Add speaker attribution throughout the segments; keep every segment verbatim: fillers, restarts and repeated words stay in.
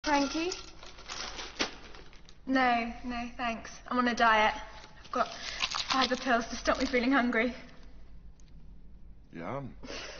Speaker 1: Frankie? No, no, thanks. I'm on a diet. I've got fibre pills to stop me feeling hungry.
Speaker 2: Yum.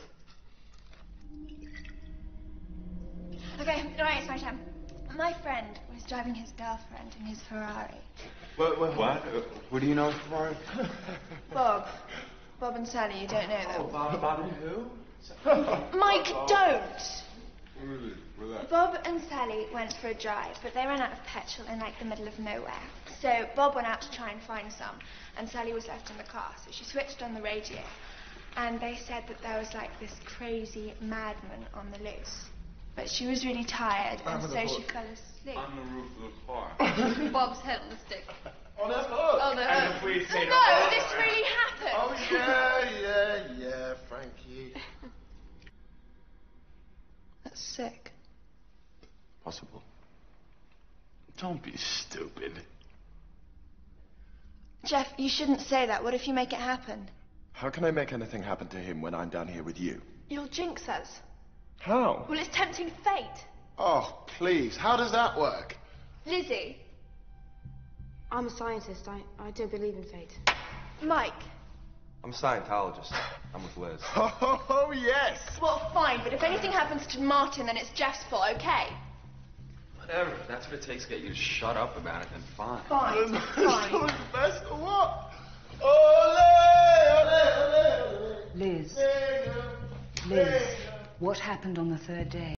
Speaker 1: Okay, right, it's my turn. My friend was driving his girlfriend in his Ferrari.
Speaker 2: What? What? what? Who do you know for?
Speaker 1: Bob. Bob and Sally, you don't know them.
Speaker 2: Oh, Bob, Bob and who?
Speaker 1: Mike, don't!
Speaker 2: Really? Relax.
Speaker 1: Bob and Sally went for a drive, but they ran out of petrol in, like, the middle of nowhere. So Bob went out to try and find some, and Sally was left in the car, so she switched on the radio. And they said that there was, like, this crazy madman on the loose. But she was really tired, and so she fell asleep.
Speaker 2: On the roof of the car.
Speaker 1: Bob's head on the stick.
Speaker 2: On the hook.
Speaker 1: On the
Speaker 2: And
Speaker 1: hook.
Speaker 2: the police say
Speaker 1: No,
Speaker 2: no.
Speaker 1: this really happened.
Speaker 2: Oh, yeah, yeah, yeah, Frankie.
Speaker 1: That's sick.
Speaker 2: Possible. Don't be stupid.
Speaker 1: Jeff, you shouldn't say that. What if you make it happen?
Speaker 2: How can I make anything happen to him when I'm down here with you?
Speaker 1: You'll jinx us.
Speaker 2: How?
Speaker 1: Well, it's tempting fate.
Speaker 2: Oh, please. How does that work?
Speaker 1: Lizzie.
Speaker 3: I'm a scientist. I, I don't believe in fate.
Speaker 1: Mike.
Speaker 4: I'm a Scientologist. I'm with Liz.
Speaker 2: Oh, oh, yes.
Speaker 1: Well, fine, but if anything happens to Martin, then it's Jeff's fault, okay?
Speaker 4: Whatever. If that's what it takes to get you to shut up about it, then fine.
Speaker 1: Fine, fine.
Speaker 2: Best or what? Ole, ole, ole, ole.
Speaker 5: Liz. Liz, what happened on the third day?